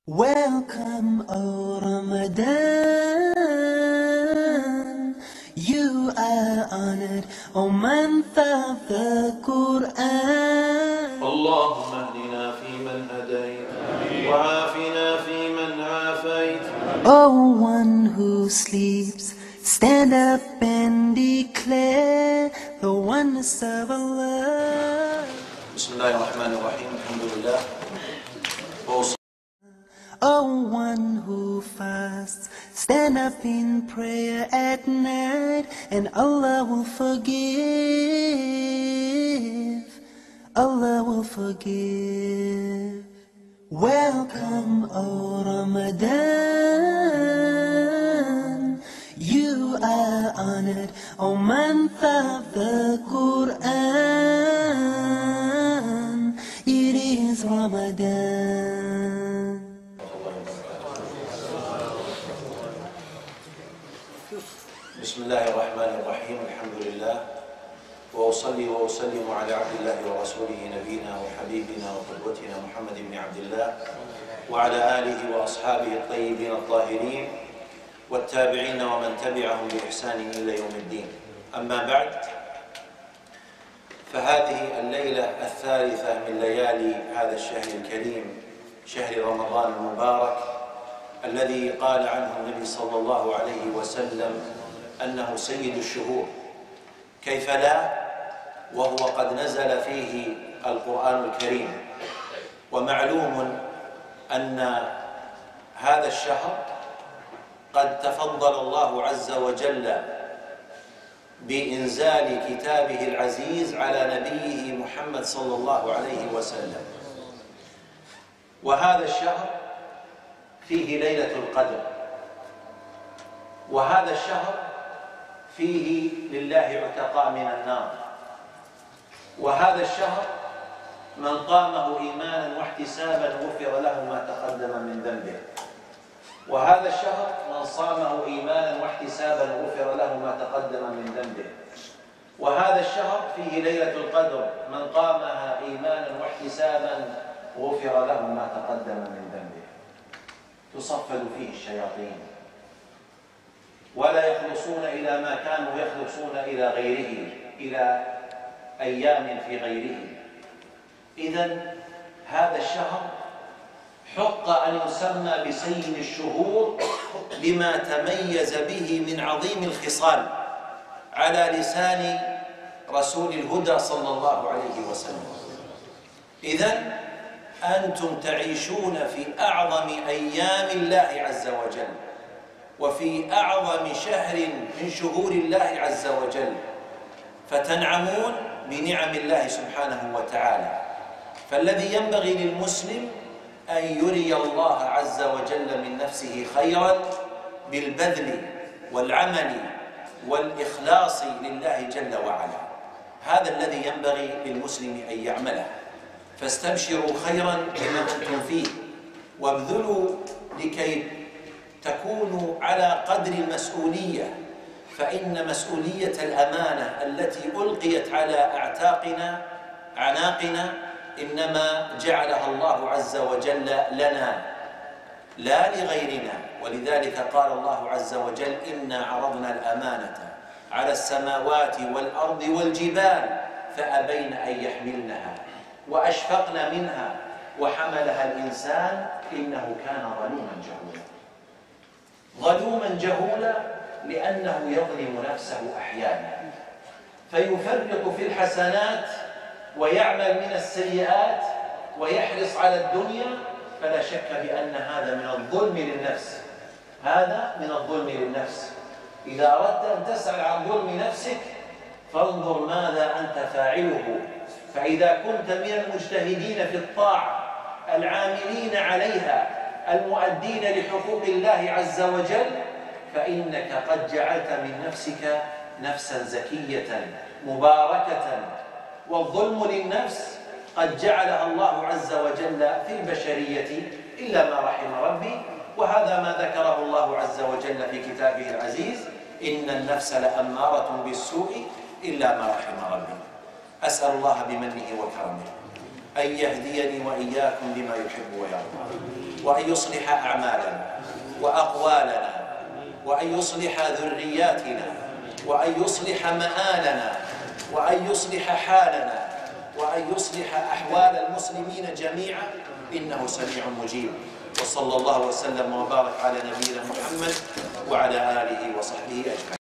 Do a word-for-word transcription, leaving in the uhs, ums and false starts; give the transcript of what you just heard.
Welcome, O Ramadan. You are honored, O month of the Quran. اللهم اهدنا فيمن هديت وعافنا فيمن عافيت. O one who sleeps, stand up and declare the oneness of Allah. بسم الله الرحمن الرحيم. الحمد لله. O one who fasts, stand up in prayer at night, and Allah will forgive. Allah will forgive. Welcome, O Ramadan. You are honored, O month of the Quran. It is Ramadan. بسم الله الرحمن الرحيم. الحمد لله، وأصلي وأسلم على عبد الله ورسوله نبينا وحبيبنا وقدوتنا محمد بن عبد الله وعلى آله وأصحابه الطيبين الطاهرين والتابعين ومن تبعهم بإحسان إلى يوم الدين. أما بعد، فهذه الليلة الثالثة من ليالي هذا الشهر الكريم، شهر رمضان المبارك، الذي قال عنه النبي صلى الله عليه وسلم أنه سيد الشهور. كيف لا وهو قد نزل فيه القرآن الكريم؟ ومعلوم أن هذا الشهر قد تفضل الله عز وجل بإنزال كتابه العزيز على نبيه محمد صلى الله عليه وسلم. وهذا الشهر فيه ليلة القدر، وهذا الشهر فيه لله عتقاء من النار، وهذا الشهر من قامه إيمانا واحتسابا غفر له ما تقدم من ذنبه، وهذا الشهر من صامه إيمانا واحتسابا غفر له ما تقدم من ذنبه، وهذا الشهر فيه ليلة القدر من قامها إيمانا واحتسابا غفر له ما تقدم من ذنبه. تصفد فيه الشياطين ولا يخلصون إلى ما كانوا يخلصون إلى غيره، إلى أيام في غيره. إذن هذا الشهر حق أن يسمى بسيد الشهور لما تميز به من عظيم الخصال على لسان رسول الهدى صلى الله عليه وسلم. إذن أنتم تعيشون في أعظم أيام الله عز وجل، وفي أعظم شهر من شهور الله عز وجل، فتنعمون بنعم الله سبحانه وتعالى. فالذي ينبغي للمسلم أن يري الله عز وجل من نفسه خيرا بالبذل والعمل والإخلاص لله جل وعلا. هذا الذي ينبغي للمسلم أن يعمله. فاستبشروا خيرا بما أنتم فيه، وابذلوا لكي تكونوا على قدر المسؤولية، فإن مسؤولية الأمانة التي ألقيت على أعتاقنا عناقنا إنما جعلها الله عز وجل لنا لا لغيرنا. ولذلك قال الله عز وجل: إنا عرضنا الأمانة على السماوات والأرض والجبال فأبين أن يحملنها وأشفقن منها وحملها الإنسان إنه كان ظلوما جهولا. ظلوما جهولا لأنه يظلم نفسه أحيانا، فيفرط في الحسنات ويعمل من السيئات ويحرص على الدنيا. فلا شك بأن هذا من الظلم للنفس، هذا من الظلم للنفس. إذا أردت أن تسأل عن ظلم نفسك فانظر ماذا أنت فاعله. فإذا كنت من المجتهدين في الطاعة العاملين عليها المؤدين لحقوق الله عز وجل، فإنك قد جعلت من نفسك نفسا زكية مباركة. والظلم للنفس قد جعلها الله عز وجل في البشرية إلا ما رحم ربي، وهذا ما ذكره الله عز وجل في كتابه العزيز: إن النفس لأمارة بالسوء إلا ما رحم ربي. أسأل الله بمنه وكرمه أن يهديني وإياكم لما يحب ويرضى. وأن يصلح أعمالنا وأقوالنا، وأن يصلح ذرياتنا، وأن يصلح مآلنا، وأن يصلح حالنا، وأن يصلح أحوال المسلمين جميعا، إنه سميع مجيب. وصلى الله وسلم وبارك على نبينا محمد وعلى آله وصحبه أجمعين.